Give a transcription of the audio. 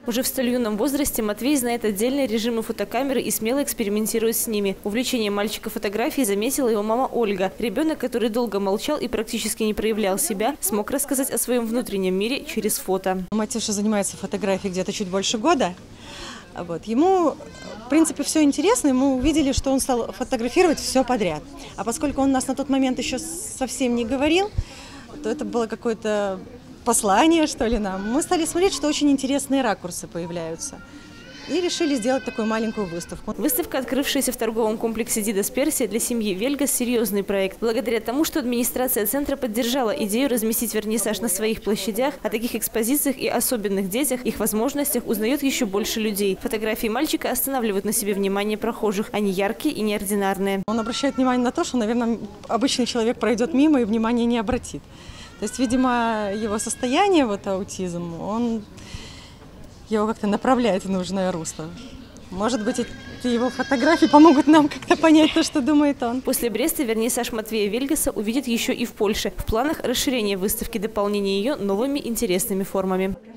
Уже в столь юном возрасте Матвей знает отдельные режимы фотокамеры и смело экспериментирует с ними. Увлечение мальчика фотографией заметила его мама Ольга. Ребенок, который долго молчал и практически не проявлял себя, смог рассказать о своем внутреннем мире через фото. Матюша занимается фотографией где-то чуть больше года. Ему, в принципе, все интересно. Мы увидели, что он стал фотографировать все подряд. А поскольку он нас на тот момент еще совсем не говорил, то это было какое-то послание, что ли, нам. Мы стали смотреть, что очень интересные ракурсы появляются. И решили сделать такую маленькую выставку. Выставка, открывшаяся в торговом комплексе «Дидас Персия», для семьи Вельгас серьезный проект. Благодаря тому, что администрация центра поддержала идею разместить вернисаж на своих площадях, о таких экспозициях и особенных детях, их возможностях узнает еще больше людей. Фотографии мальчика останавливают на себе внимание прохожих. Они яркие и неординарные. Он обращает внимание на то, что, наверное, обычный человек пройдет мимо и внимания не обратит. То есть, видимо, его состояние, аутизм, он его как-то направляет в нужное русло. Может быть, эти его фотографии помогут нам как-то понять то, что думает он. После Бреста вернисаж Матвея Вельгаса увидит еще и в Польше. В планах расширения выставки, дополнения ее новыми интересными формами.